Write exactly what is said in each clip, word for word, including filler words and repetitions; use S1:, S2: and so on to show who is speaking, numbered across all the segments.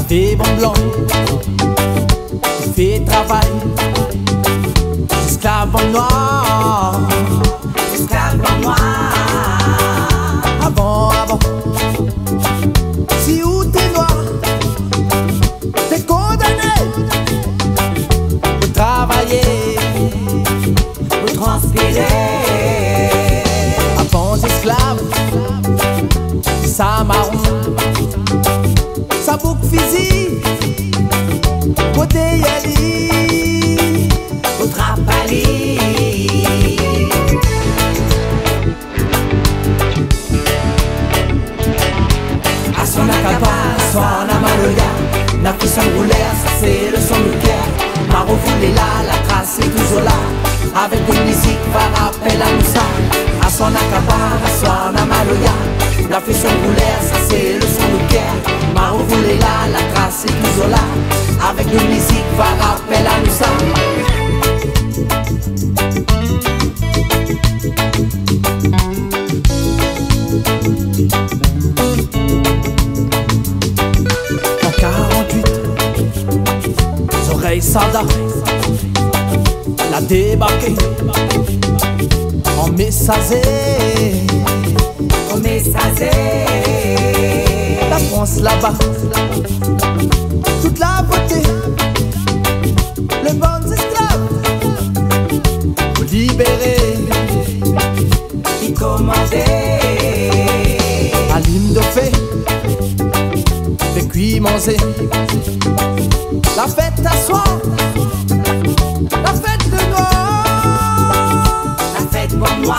S1: des bons blancs qui fait travail, esclaves en noir,
S2: esclaves en noir.
S1: Avant, avant, si où t'es noir, t'es condamné de travailler,
S2: de transpirer.
S1: Avant esclaves, ça marron, ça boucle physique, côté yali,
S2: au trapali. À son acaba, soit en amaloya, la puissance roulaire, ça c'est le son du cœur. Maro voulait là, la trace est toujours là, avec une musique par rappel à nous ça. À son acaba, soit en amaloya, la puissance roulaire, ça c'est le son du cœur. Maro voulait là, la trace est toujours là, avec une musique par rappel à nous ça.
S1: Sada l'a débarqué en messager,
S2: en messager.
S1: La France là-bas, toute la beauté, les bons esclaves, pour libérer,
S2: qui commandait
S1: à l'hymne de fée, fait cuit manger. La fête à soi, la fête de noir,
S2: la fête pour moi.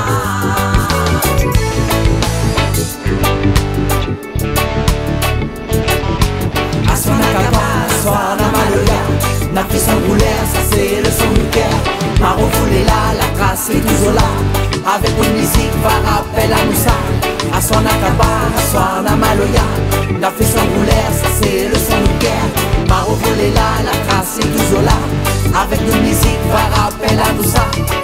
S2: À son acaba, soit en amaloya, la puissance roulaire, ça c'est le son du cœur. Maro voulait là, la trace est toujours là, avec une musique par rappel à nous ça. À son acaba, soit en amaloya, la puissance roulaire, ça c'est le son du cœur. Maro voulait là, la trace est toujours là, avec une musique par rappel à nous ça.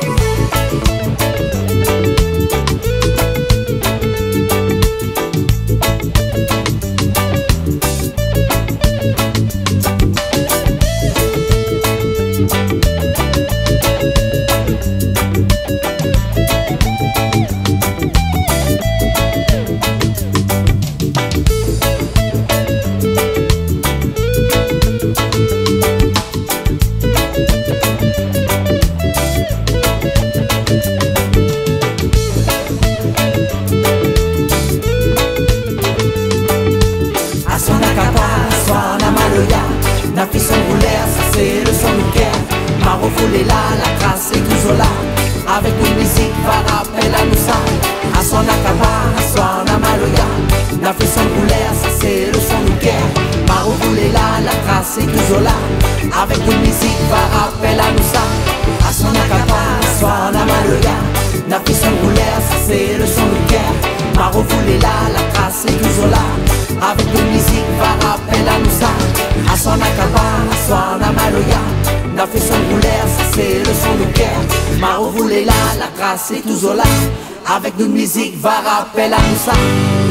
S2: La puissance roulaire, ça c'est le son du cœur. Maro voulait là, la trace est toujours là, avec une musique par rappel à nous ça. À son acaba, à son amaloya, la puissance roulaire, ça c'est le son du cœur. Maro voulait là, la trace est toujours là, avec une musique par rappel à nous ça. À son acaba, à son amaloya, la puissance roulaire, ça c'est le son du cœur. Maro voulait là, la trace est toujours là, avec une musique par rappel à nous ça. À son acaba, à son amaloya, la puissance roulaire, ça c'est le son du cœur. Maro voulait là, la trace est toujours là, avec une musique par rappel à nous ça.